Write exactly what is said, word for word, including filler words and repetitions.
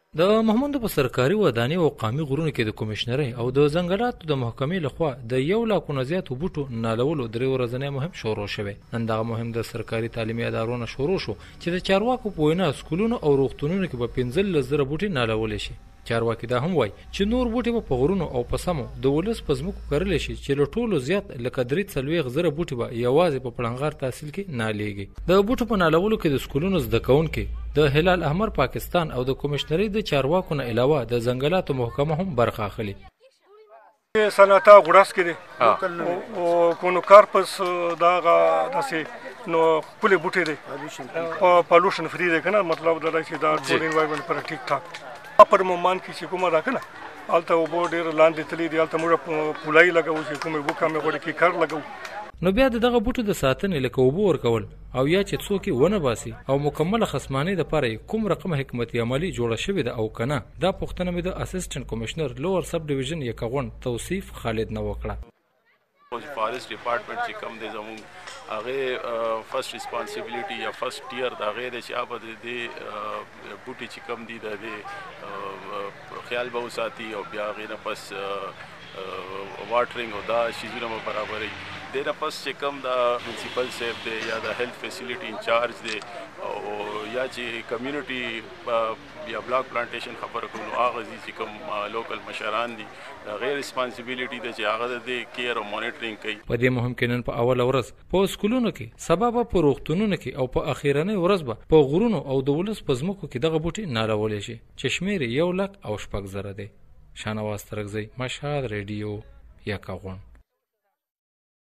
د محمود په سرکاري ودانۍ او قامي غرونو کې د کمشنرۍ او د ځنګلاتو د محکمې لخوا د یو لاکو نه زیاتو بوټو نالولو درې ورځنی مهم شروع شوی. نن دغه مهم د سرکاري تعلیمي ادارو نه شروع شو چې د چارواکو په وینا سکولونو او روغتونونو کې به پنځلس زره بوټي نالول شي. چارواکي دا هم وایي چې نور بوټي به په غرونو او په سمو د ولس په ځمکو کرلی شي چې له ټولو زیات لکه درې څلوېښت زره بوټي به یوازې په پړنګار تحصیل کې نالیږي. د بوټو په نالولو کې د سکولونو زده کوونکي د هلال احمر پاکستان او د کمشنرۍ د چارواکو نه علاوه د ځنګلاتو محکمه هم برخه اخلي. صنعتا غوړاس کې دي او کونو کارپس دغه داسې نو خپلې بوټي دي پالوشن فری دی که نه، مطلب دا چې دا ټول انوایرمنټ پر ټیک ټاک پر مومان کې چې کومه ده که نه هلته اوبه ډېر لاندې تللي دي، هلته موږ پولای لګوو چې کومې اوبه کمې غوړې کې کار لګوو. نو بیا د دغه بوټو د ساتنې لکه اوبه ورکول او یا چې څوک یې ونه باسي او مکمله خصمانۍ دپاره یې کوم رقم حکمتي عملي جوړه شوې ده او که نه، دا پوښتنه مې د اسسټنټ کمشنر لوور سب ډیویژن یکغون توصیف خالد نه وکړه. فارسټ ډپارټمنټ چې کوم دی زموږ هغې فرسټ ریسپانسبلیټي یا فرسټ ټیر د هغې دی چې هغه د دې بوټي چې کوم دي د دې خیال به وساتي او بیا هغې نه پس واټرینګ او دا شیزونه به برابروي. دې نه پس چې کوم د پرنسپل صاحب دی یا د هیلث فیسیلیټي انچارج دی او یا چې کمیونټي یا بلاک پلانټیشن خبره کوو نو هغه ځي چې کوم لوکل مشران دي د هغې ریسپانسبلیټي ده چې هغه د دې کیر او مانیټرینګ کوي. په دې مهم کې نن په اوله ورځ په سکولونو کې، سبا به په روغتونونو کې او په اخیرنۍ ورځ به په غرونو او د ولس په ځمکو کې دغه بوټي نالولی شي چې شمېر یې یو لک او شپږ زره دی. شاهنواز ترکزی، مشهد، ریډیو یکغون.